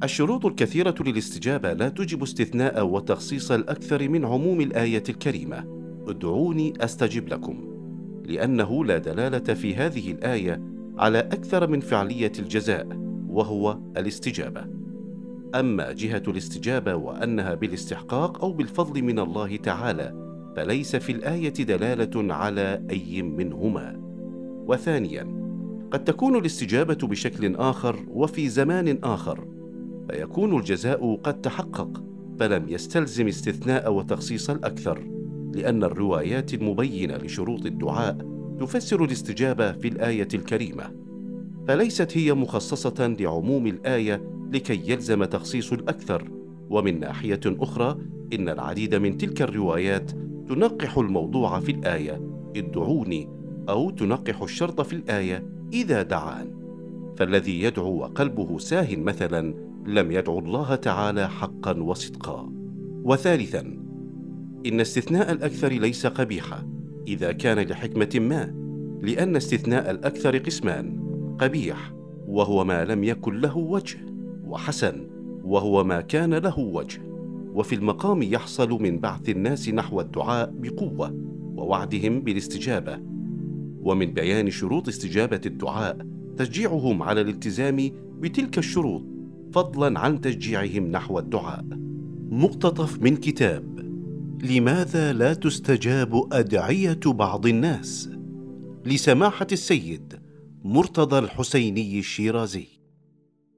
الشروط الكثيرة للاستجابة لا توجب استثناء وتخصيص الأكثر من عموم الآية الكريمة ادعوني أستجب لكم، لأنه لا دلالة في هذه الآية على أكثر من فعلية الجزاء وهو الاستجابة. أما جهة الاستجابة وأنها بالاستحقاق أو بالفضل من الله تعالى فليس في الآية دلالة على أي منهما. وثانياً، قد تكون الاستجابة بشكل آخر وفي زمان آخر، فيكون الجزاء قد تحقق فلم يستلزم استثناء وتخصيص الأكثر، لأن الروايات المبينة لشروط الدعاء تفسر الاستجابة في الآية الكريمة، فليست هي مخصصة لعموم الآية لكي يلزم تخصيص الأكثر. ومن ناحية أخرى، إن العديد من تلك الروايات تنقح الموضوع في الآية ادعوني، أو تنقح الشرط في الآية إذا دعان، فالذي يدعو وقلبه ساه مثلا لم يدعو الله تعالى حقا وصدقا. وثالثا، إن استثناء الأكثر ليس قبيحا إذا كان لحكمة ما، لأن استثناء الأكثر قسمان: قبيح وهو ما لم يكن له وجه، وحسن وهو ما كان له وجه. وفي المقام يحصل من بعث الناس نحو الدعاء بقوة ووعدهم بالاستجابة، ومن بيان شروط استجابة الدعاء تشجيعهم على الالتزام بتلك الشروط فضلا عن تشجيعهم نحو الدعاء. مقتطف من كتاب لماذا لا تستجاب أدعية بعض الناس، لسماحة السيد مرتضى الحسيني الشيرازي.